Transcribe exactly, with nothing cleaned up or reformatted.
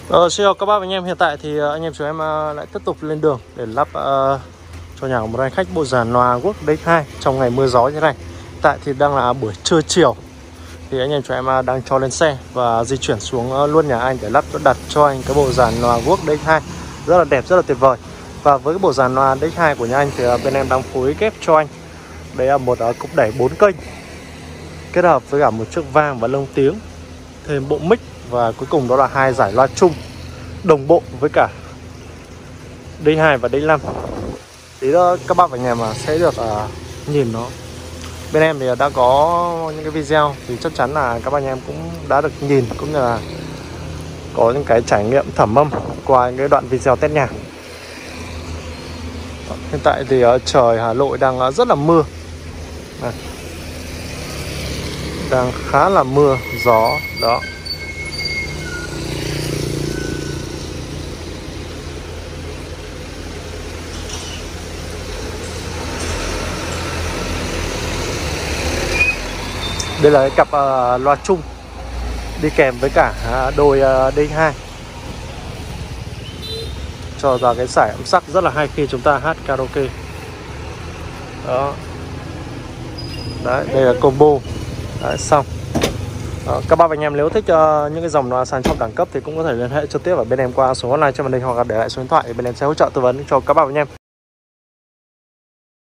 Ờ, xin chào các bác và anh em, hiện tại thì uh, anh em chúng em uh, lại tiếp tục lên đường để lắp uh, cho nhà của một anh khách bộ dàn loa Work đê ích hai trong ngày mưa gió như thế này. Hiện tại thì đang là buổi trưa chiều, thì anh em chúng em uh, đang cho lên xe và di chuyển xuống uh, luôn nhà anh để lắp đặt cho anh cái bộ dàn loa Work đê ích hai rất là đẹp, rất là tuyệt vời. Và với cái bộ dàn loa đê ích hai của nhà anh thì uh, bên em đang phối ghép cho anh đây là một uh, cục đẩy bốn kênh kết hợp với cả một chiếc vang và lông tiếng, thêm bộ mic, và cuối cùng đó là hai giải loa chung đồng bộ với cả đê ích hai và đê ích năm. Thì đó, các bác ở nhà mà sẽ được uh, nhìn nó. Bên em thì đã có những cái video thì chắc chắn là các anh em cũng đã được nhìn, cũng như là có những cái trải nghiệm thẩm âm qua những cái đoạn video test nhạc. Hiện tại thì uh, trời Hà Nội đang uh, rất là mưa này. Đang khá là mưa, gió đó. Đây là cái cặp uh, loa chung đi kèm với cả uh, đôi uh, đê ích hai, cho ra cái giải âm sắc rất là hay khi chúng ta hát karaoke. Đó. Đấy, đây là combo. Đấy, xong. Đó, các bác và anh em nếu thích uh, những cái dòng loa sàn trong đẳng cấp thì cũng có thể liên hệ trực tiếp ở bên em qua số hotline trên màn hình, hoặc là để lại số điện thoại để bên em sẽ hỗ trợ tư vấn cho các bác và anh em.